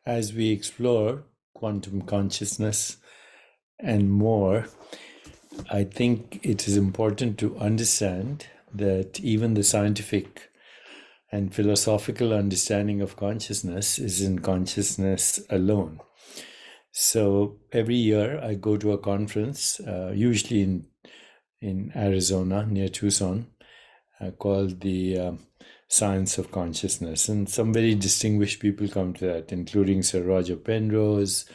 As we explore quantum consciousness and more, I think it is important to understand that even the scientific and philosophical understanding of consciousness is in consciousness alone. So every year I go to a conference, usually in Arizona near Tucson, called the Science of Consciousness. And some very distinguished people come to that, including Sir Roger Penrose,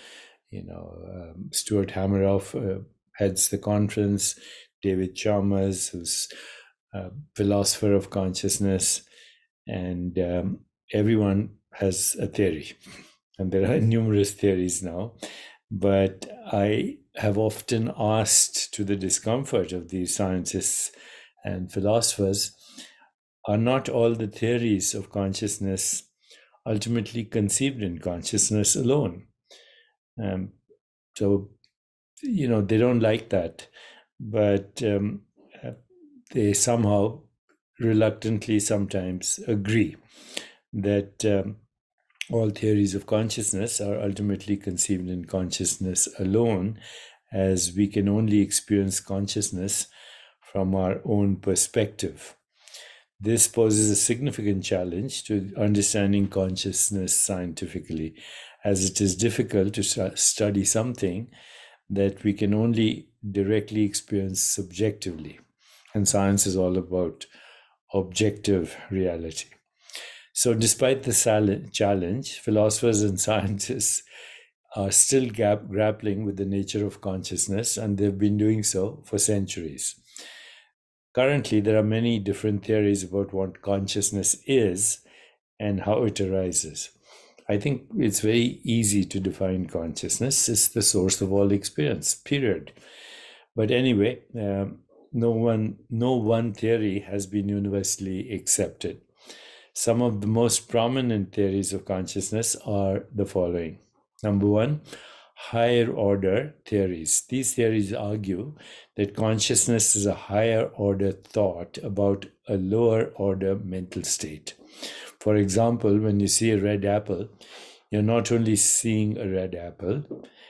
Stuart Hameroff heads the conference, David Chalmers, who's a philosopher of consciousness, and everyone has a theory. And there are numerous theories now. But I have often asked, to the discomfort of these scientists and philosophers, are not all the theories of consciousness ultimately conceived in consciousness alone? Um, so, they don't like that, but uh, they somehow reluctantly sometimes agree that all theories of consciousness are ultimately conceived in consciousness alone, as we can only experience consciousness from our own perspective. This poses a significant challenge to understanding consciousness scientifically, as it is difficult to study something that we can only directly experience subjectively. And science is all about objective reality. So, despite the challenge, philosophers and scientists are still grappling with the nature of consciousness, and they've been doing so for centuries. Currently, there are many different theories about what consciousness is and how it arises. I think it's very easy to define consciousness. It's the source of all experience, period. But anyway, no one theory has been universally accepted. Some of the most prominent theories of consciousness are the following. Number one, higher order theories. These theories argue that consciousness is a higher order thought about a lower order mental state. For example, when you see a red apple, you're not only seeing a red apple,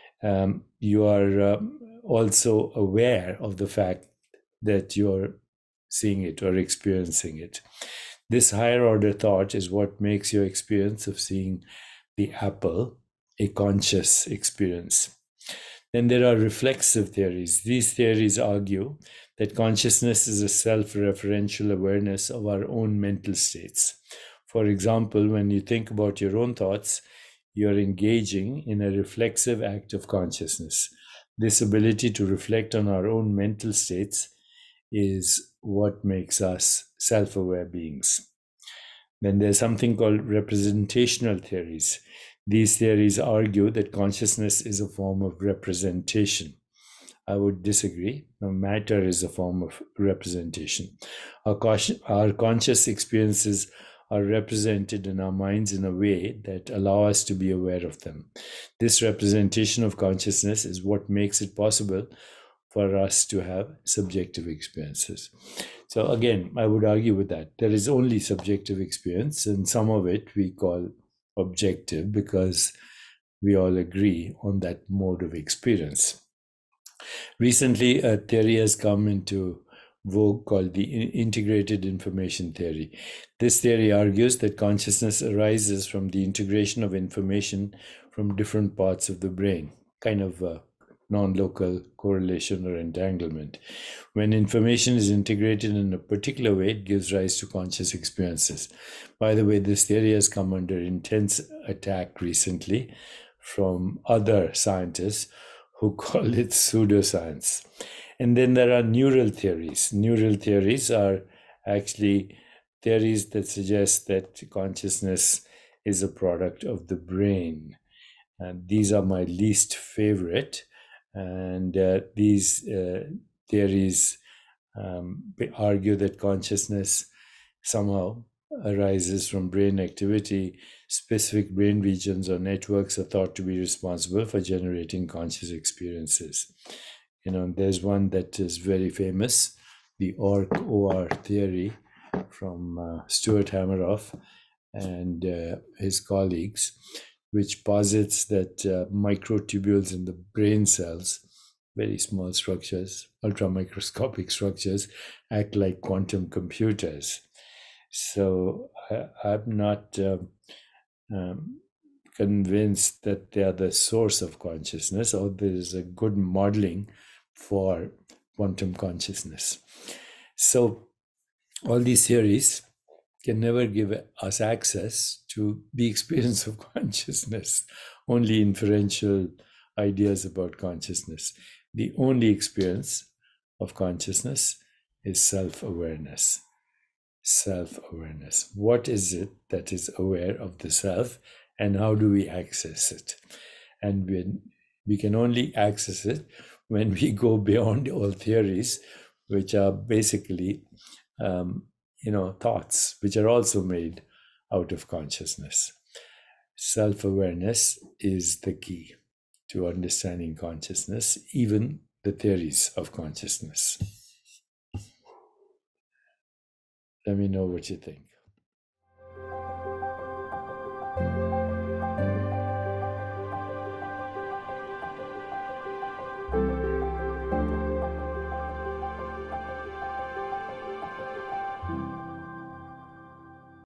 you are also aware of the fact that you're seeing it or experiencing it. This higher order thought is what makes your experience of seeing the apple a conscious experience. Then there are reflexive theories. These theories argue that consciousness is a self referential awareness of our own mental states. For example, when you think about your own thoughts, you're engaging in a reflexive act of consciousness. This ability to reflect on our own mental states is what makes us self aware beings. Then there's something called representational theories. These theories argue that consciousness is a form of representation. I would disagree. Matter is a form of representation. Our conscious experiences are represented in our minds in a way that allow us to be aware of them. This representation of consciousness is what makes it possible for us to have subjective experiences. So again, I would argue with that. There is only subjective experience, and some of it we call objective because we all agree on that mode of experience. Recently, a theory has come into vogue called the integrated information theory. This theory argues that consciousness arises from the integration of information from different parts of the brain, kind of non-local correlation or entanglement. When information is integrated in a particular way, it gives rise to conscious experiences. By the way, this theory has come under intense attack recently from other scientists who call it pseudoscience. And then there are neural theories. Neural theories are actually theories that suggest that consciousness is a product of the brain. And these are my least favorite. And these theories argue that consciousness somehow arises from brain activity. Specific brain regions or networks are thought to be responsible for generating conscious experiences. There's one that is very famous, the OR theory from Stuart Hameroff and his colleagues. which posits that microtubules in the brain cells, very small structures, ultramicroscopic structures, act like quantum computers. So I'm not um, convinced that they are the source of consciousness, or there is a good modeling for quantum consciousness. So all these theories can never give us access to the experience of consciousness, only inferential ideas about consciousness. The only experience of consciousness is self awareness. Self awareness. What is it that is aware of the self, and how do we access it? And we can only access it when we go beyond all theories, which are basically um, thoughts, which are also made out of consciousness. Self awareness is the key to understanding consciousness, even the theories of consciousness. Let me know what you think.